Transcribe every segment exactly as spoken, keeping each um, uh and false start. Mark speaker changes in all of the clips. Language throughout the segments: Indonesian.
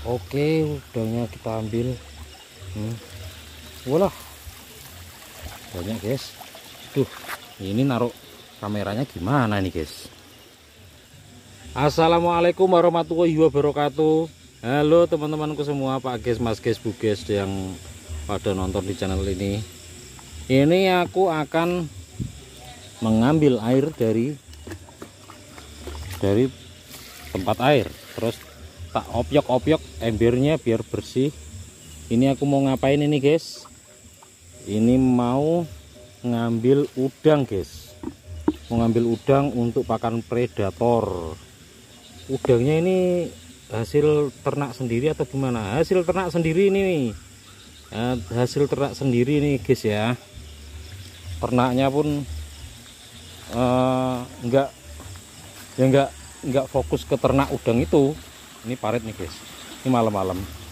Speaker 1: Oke, udangnya kita ambil. hmm. Walah, banyak guys. Tuh, ini naruh kameranya gimana nih guys. Assalamualaikum warahmatullahi wabarakatuh. Halo teman-temanku semua, Pak Ges, Mas Ges, Bu Ges yang pada nonton di channel ini. Ini aku akan mengambil air dari dari tempat air, terus tak opiok-opiok embernya biar bersih. Ini aku mau ngapain ini guys? Ini mau ngambil udang guys, mau ngambil udang untuk pakan predator. Udangnya ini hasil ternak sendiri atau gimana? Hasil ternak sendiri ini, hasil ternak sendiri nih guys ya. Ternaknya pun uh, enggak ya enggak enggak fokus ke ternak udang itu. Ini paret nih guys, ini malam-malam,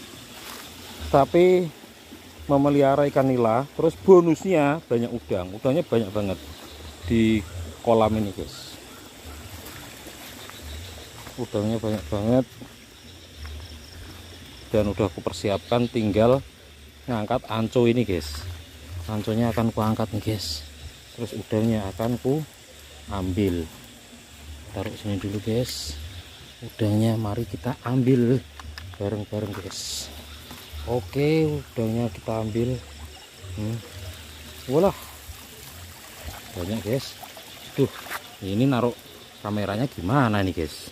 Speaker 1: tapi memelihara ikan nila. Terus bonusnya banyak udang, udangnya banyak banget di kolam ini guys. Udangnya banyak banget, dan udah aku persiapkan, tinggal ngangkat anco ini guys. Anconya akan ku angkat nih guys, terus udangnya akan ku ambil. Taruh sini dulu guys, udangnya mari kita ambil bareng-bareng guys. Oke, udangnya kita ambil. hmm. Walah, banyak guys. Tuh, ini naruh kameranya gimana nih guys.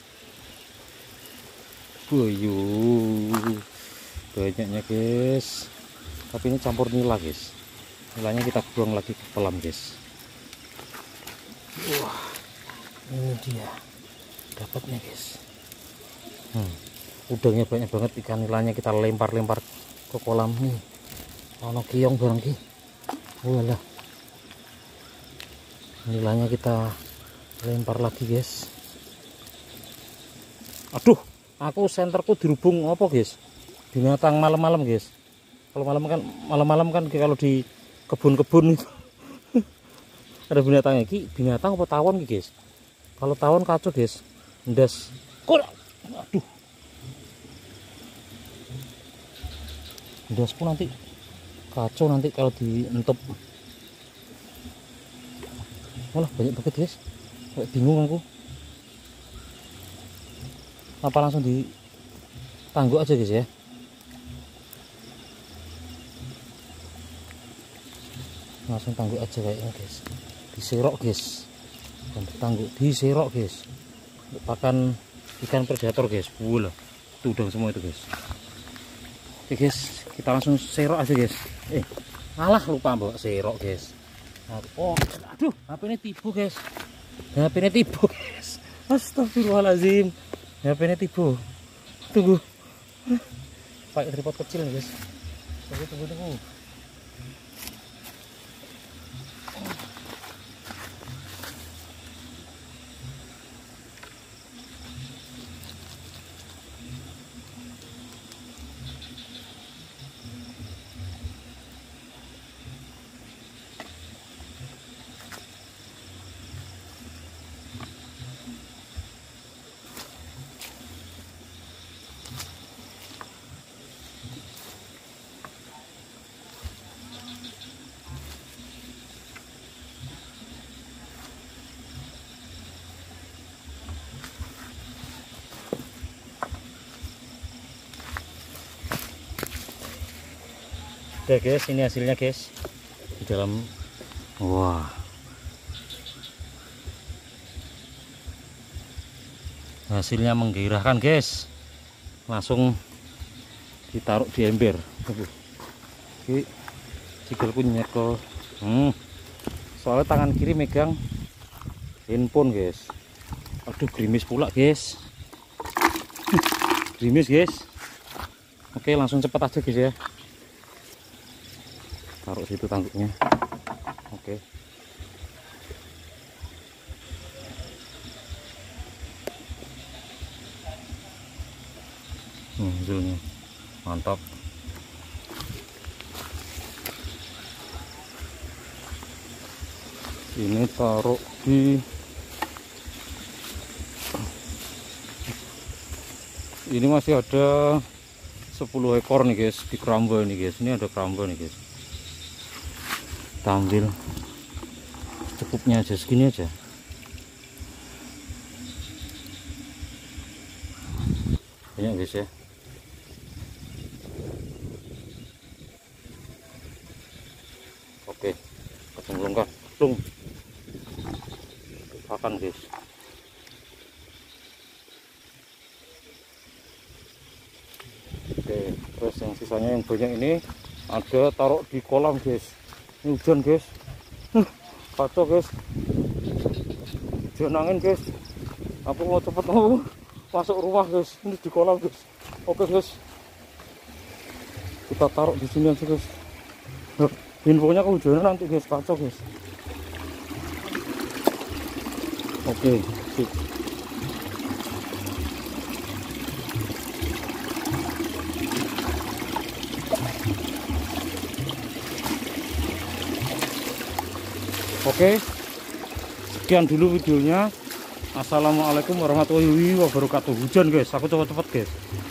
Speaker 1: Boyu, banyaknya guys. Tapi ini campur nila guys. Nilanya kita buang lagi ke kolam guys. Wah, ini dia dapatnya guys. hmm. Udangnya banyak banget, ikan nilanya kita lempar-lempar ke kolam nih. Ono kiong barang ki. Walah, nilanya kita lempar lagi guys. Aduh, aku senterku dirubung apa guys, binatang malam-malam guys. Kalau malam kan malam-malam kan kalau di kebun-kebun itu ada binatangnya ki. Binatang apa tawon ki guys? Kalau tawon kacau guys, ndas. Aduh, ndas pun nanti kacau nanti kalau dientep. Walah, banyak banget guys, kayak bingung aku. Apa langsung ditangguk aja guys ya? Langsung tangguk aja kayaknya guys. Diserok guys, dan ditangguk, diserok guys. Untuk pakan ikan predator guys. Wala, itu udang semua itu guys. Oke guys, kita langsung serok aja guys. Eh, malah lupa bawa serok guys. Oh, aduh, H P ini tipu guys. H P ini tipu guys. Astagfirullahaladzim, H P ini tipu. Tunggu, pakai tripod kecil nih guys. Tunggu, tunggu, tunggu. Oke guys, ini hasilnya guys. Di dalam, wah, hasilnya menggairahkan guys. Langsung ditaruh di ember. Oke, sikilku nyekel. Hmm. Soalnya tangan kiri megang handphone guys. Aduh, gerimis pula guys. Gerimis guys. Oke, langsung cepat aja guys ya. Taruh situ tangguknya. Oke. Hmm, hasilnya mantap. Ini taruh di Ini masih ada sepuluh ekor nih guys di keramba ini guys. Ini ada keramba nih guys. Kita ambil cukupnya aja, segini aja. Banyak guys ya. Oke, kecemplungkan, plung, makan guys. Oke, terus yang sisanya yang banyak ini ada taruh di kolam guys. Ini hujan guys, kacau guys, hujan angin guys. Aku mau cepet mau masuk rumah guys. Ini di kolam guys. Oke guys, kita taruh di sini aja guys. Infonya kehujanan nanti guys, kacau guys. Oke, sip. Oke, sekian dulu videonya. Assalamualaikum warahmatullahi wabarakatuh. Hujan guys, aku cepet-cepet guys.